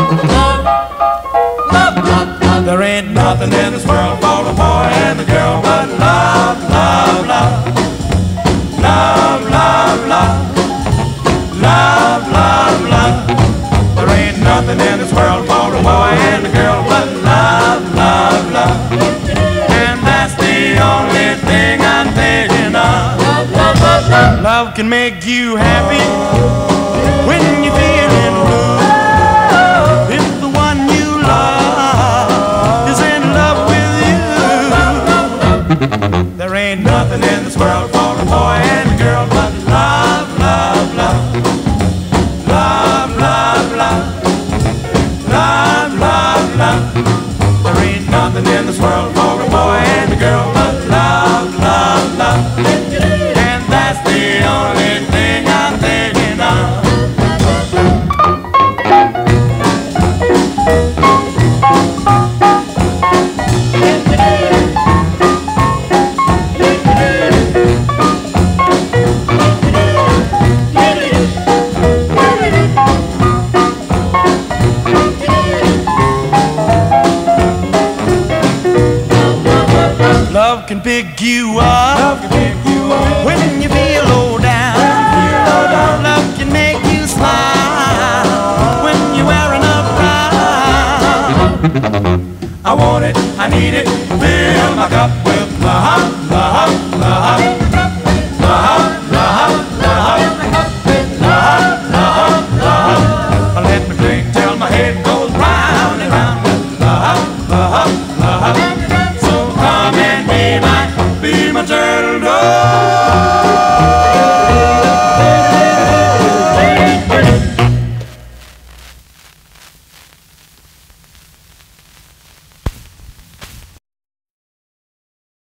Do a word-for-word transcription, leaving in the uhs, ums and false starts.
love, love, love. There ain't nothing in this world for a boy and a girl but love, love, love. Love, love, love. Love, love, love. There ain't nothing in this world for a boy and a girl but love, love, love. And that's the only thing I'm thinking of. Love, love, love, love. Love can make you happy when you're feeling blue. If the one you love is in love with you, there ain't nothing in this world for a boy and a girl but love, love, love. Love, love, love. Love, love, love. There ain't nothing in this world for a boy and a girl but love, love, love. And that's the only thing I'm thinking of. Love can pick you up, love can pick you up when you feel low down. Low down. Love can make you smile when you're wearing a frown. I want it, I need it, fill my cup with love, love.